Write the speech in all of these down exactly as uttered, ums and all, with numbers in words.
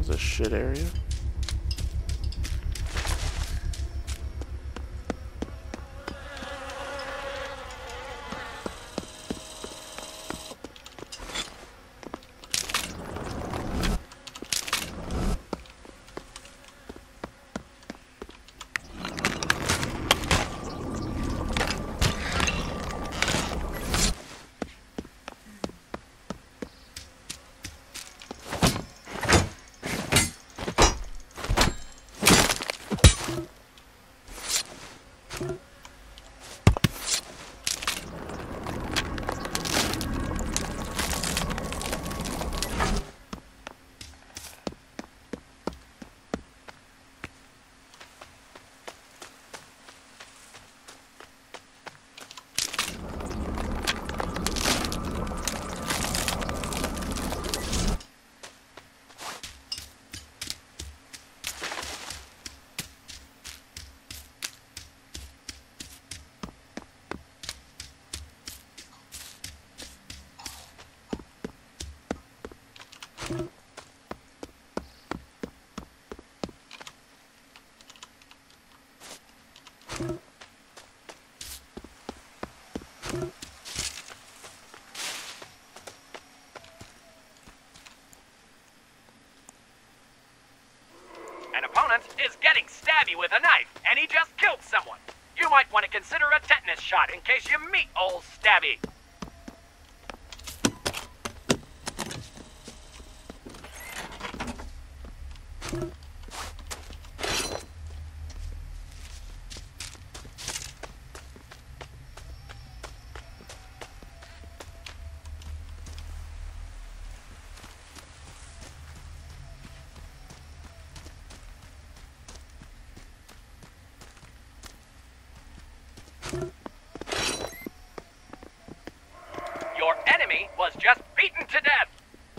a shit area. An opponent is getting stabby with a knife, and he just killed someone. You might want to consider a tetanus shot in case you meet old Stabby. Your enemy was just beaten to death.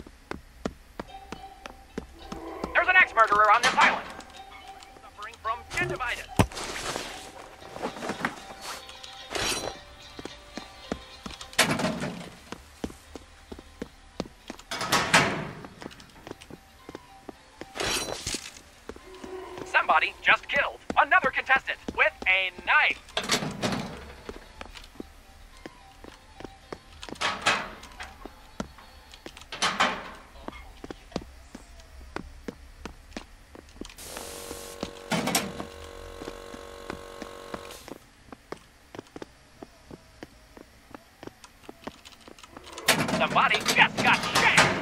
There's an ex-murderer on this island, suffering from gingivitis. Somebody just killed another contestant with a knife. Somebody just got shanked!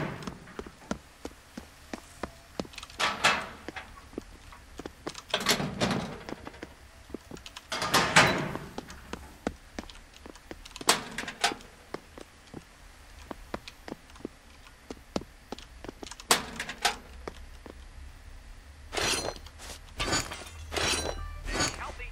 Healthy.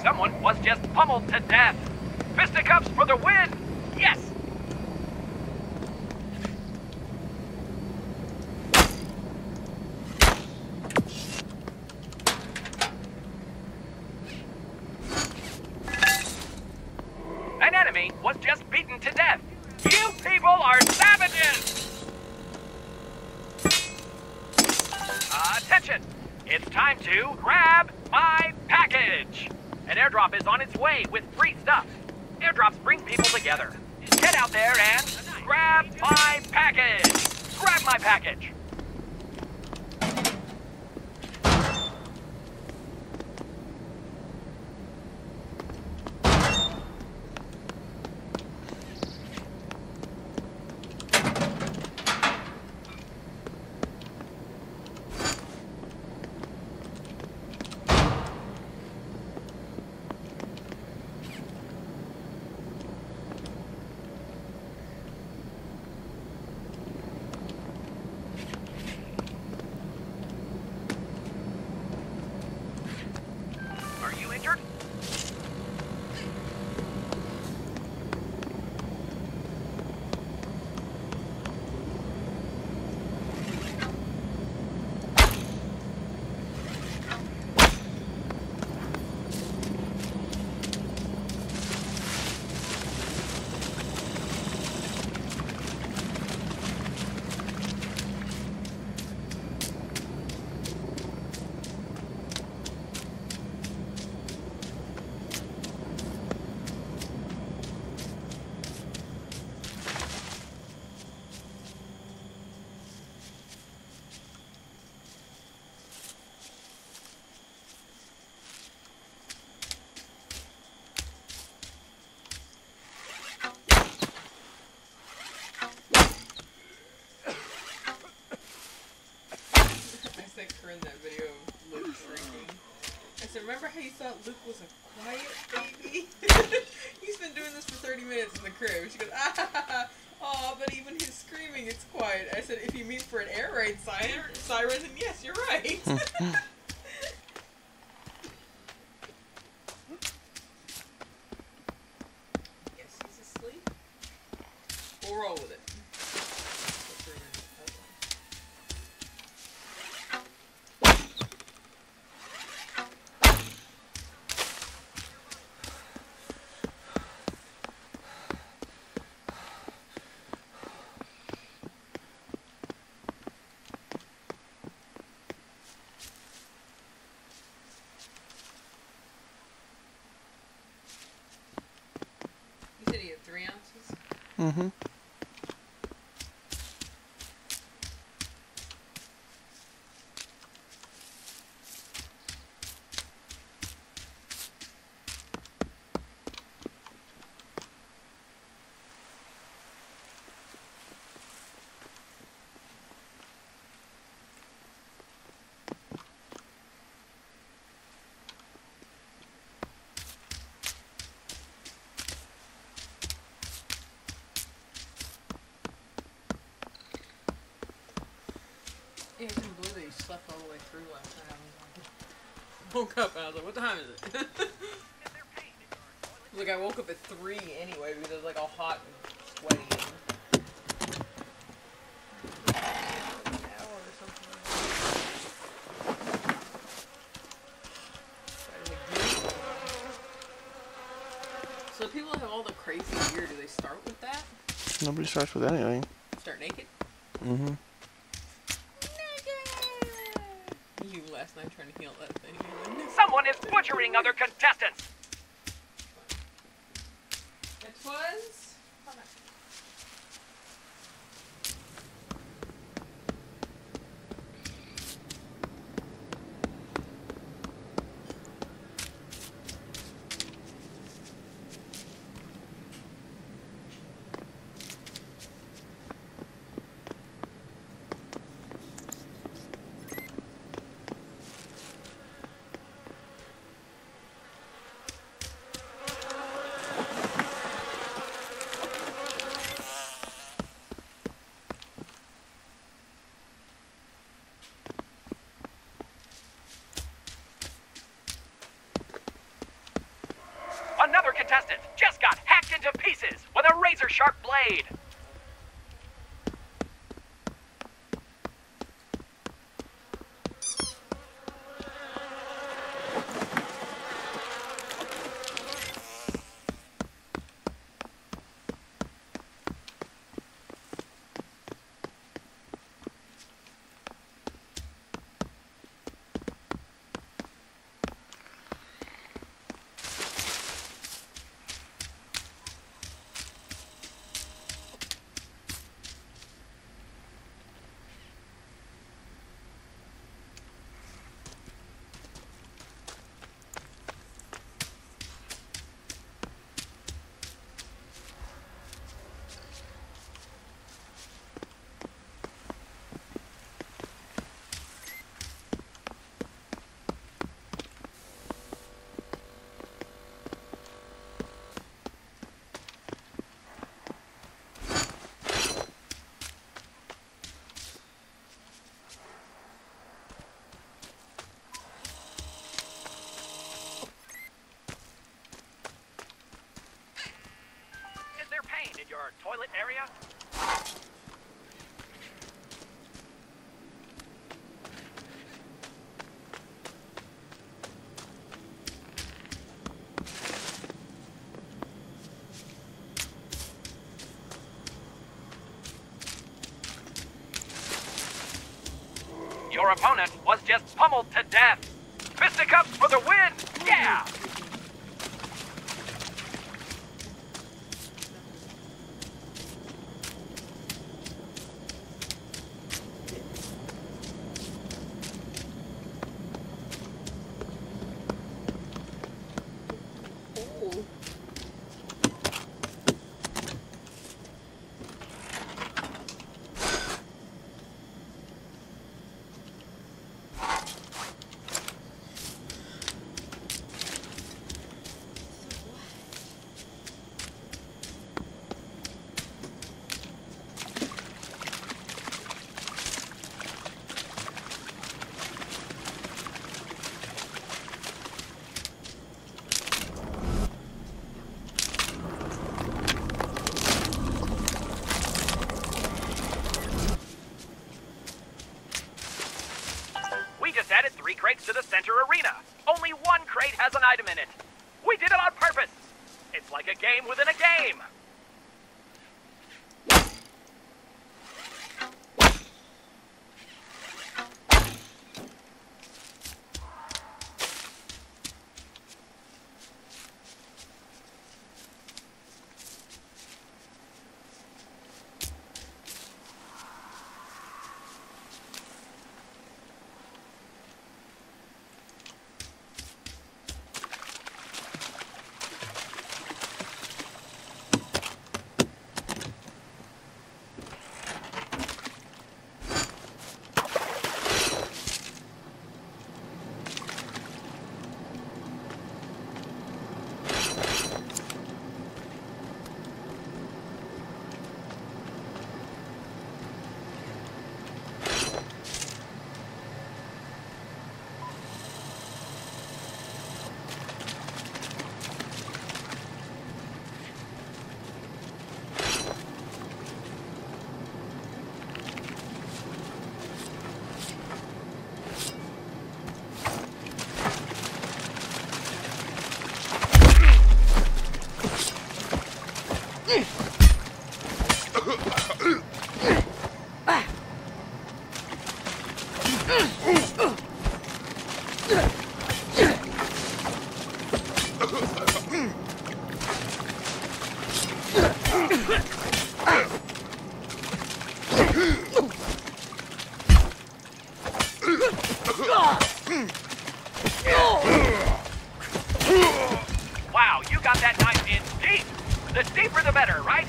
Someone was just pummeled to death. Fisticuffs for the win! Yes! An enemy was just beaten to death. You people are savages! Attention! It's time to grab my package! An airdrop is on its way with free stuff. Airdrops bring people together. Get out there and grab my package! Grab my package! In that video of Luke shrinking. I said, remember how you thought Luke was a quiet baby? He's been doing this for thirty minutes in the crib. She goes, ah, ha, ha, ha. Oh, but even his screaming, it's quiet. I said, if you mean for an air raid siren, siren then yes, you're right. Yes, he's asleep. We'll roll with it. Three ounces? Mm-hmm. Yeah, I couldn't believe that you slept all the way through last night. I woke up and I was like, what time is it? Like, I woke up at three anyway because I was like all hot and sweaty. An hour or something like that. So the people that have all the crazy gear, do they start with that? Nobody starts with anything. Start naked? Mm-hmm. You last night trying to heal that thing. Someone is butchering other contestants! It was? razor-sharp blade. In your toilet area? Your opponent was just pummeled to death. Fisticuffs for the win! Yeah! Added three crates to the center arena. Only one crate has an item in it. We did it on purpose. It's like a game within a game. Wow, you got that knife in deep! The deeper the better, right?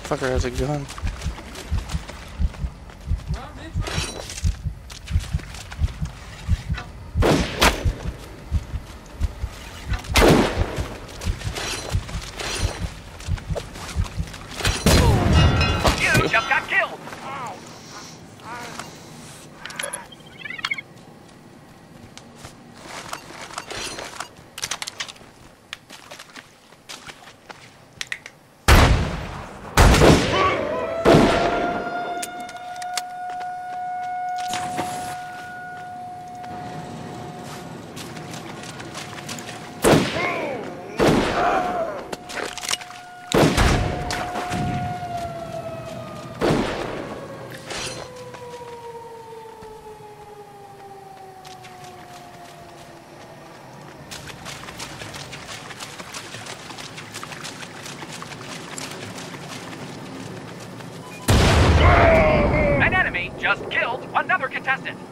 Fucker has a gun. Run, bitch, run. You just got killed! An enemy just killed another contestant.